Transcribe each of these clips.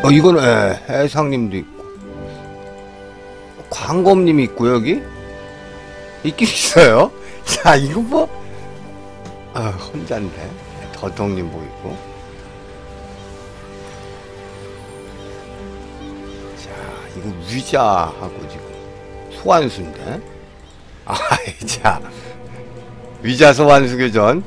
이거는 해상님도 있고 광검님이 있고 여기 있긴 있어요. 자 이거 뭐 혼자인데 더덕님 보이고. 자 이거 위자하고 지금 소환수인데. 자 위자 소환수 교전.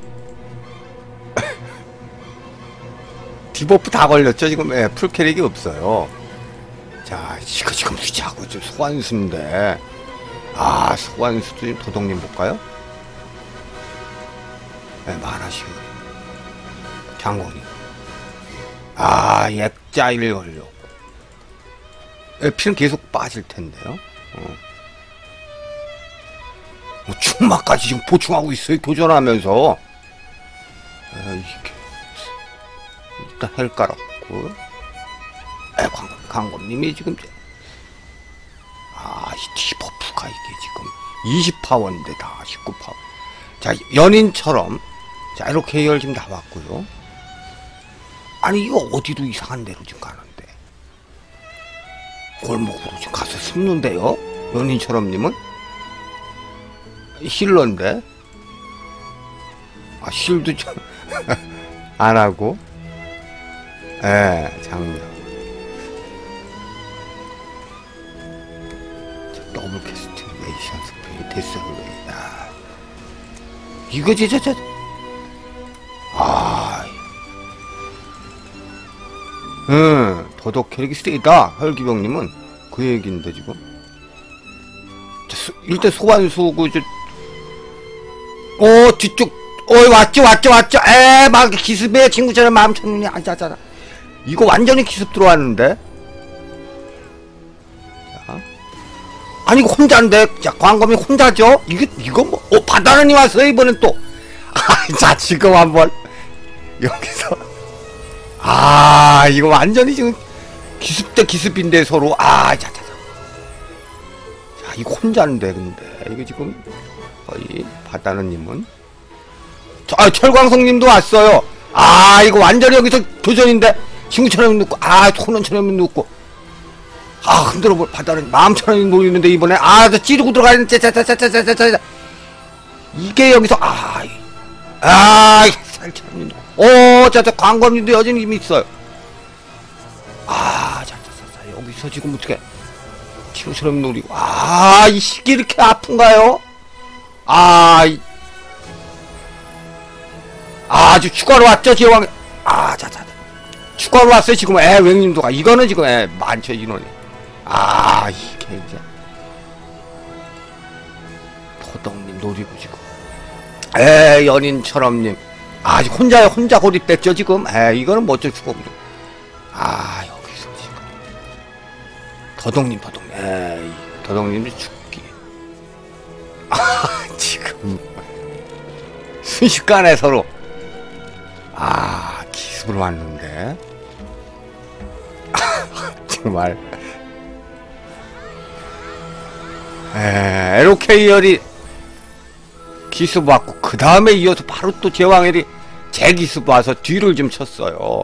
디버프 다 걸렸죠 지금. 풀 캐릭이 없어요. 자 이거 지금 위자하고 좀 소환수인데. 소환수도 지금 도덕님 볼까요? 만화시오 장군이 액자일 걸렸고 피는 계속 빠질 텐데요. 충마까지 지금 보충하고 있어요. 교전하면서. 이게 일단 헬 깔았고 광검님이 지금 이 디버프가 이게 지금 20파워인데 다 19파워. 자 연인처럼 자 이렇게 계열 지금 나왔고요. 아니 이거 어디로 이상한 데로 지금 가는데 골목으로 지금 가서 숨는데요. 연인처럼님은 힐러인데 힐도 좀 안하고. 장면 더블 캐스팅 메이션 스프레이 데스플레이. 이거 진짜 더덕 캐릭이 세다. 혈기병님은 그 얘기인데 지금. 일단 소환수 뒤쪽 왔죠. 막 기습에 친구처럼 마음 쳤느니. 이거 완전히 기습 들어왔는데. 아니 이거 혼자인데. 자 광검이 혼자죠. 이거 뭐 바다르님 왔어요 이번엔 또. 자 지금 한번 여기서 이거 완전히 지금 기습 대 기습인데 서로. 자 이거 혼자인데. 근데 이거 지금 거의 바다르님은 철광성님도 왔어요. 이거 완전히 여기서 도전인데. 친구처럼 눕고 손원처럼 눕고 흔들어 볼 바다는 마음처럼 노리는데 이번에 찌르고 들어가는. 짜짜짜짜짜짜짜 이게 여기서 살처럼 눕고 광검님도 여전히 힘이 있어요. 여기서 지금 어떻게 친구처럼 노리고. 이 시기 이렇게 아픈가요? 아주 추가로 왔죠 제왕. 추가로 왔어요 지금. 웽님도가 이거는 지금 많죠 인원이. 이게 이제 도덕님 노리고 지금. 연인처럼님 아직 혼자 고립됐죠 지금. 이거는 뭐 어쩔 수가 없죠. 여기서 지금 도덕님 도덕님이 죽기. 지금 순식간에 서로 기습으로 왔는데. 정말 LOK열이 기습 왔고 그 다음에 이어서 바로 또 제왕열이 재기습 와서 뒤를 좀 쳤어요.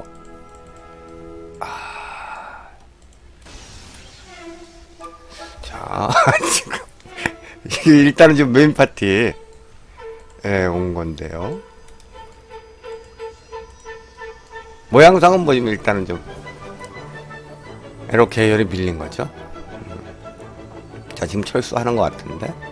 자 지금 일단은 지금 메인 파티에 온 건데요. 모양상은 뭐 일단은 좀 LOK열이 밀린 거죠. 자 지금 철수하는 것 같은데.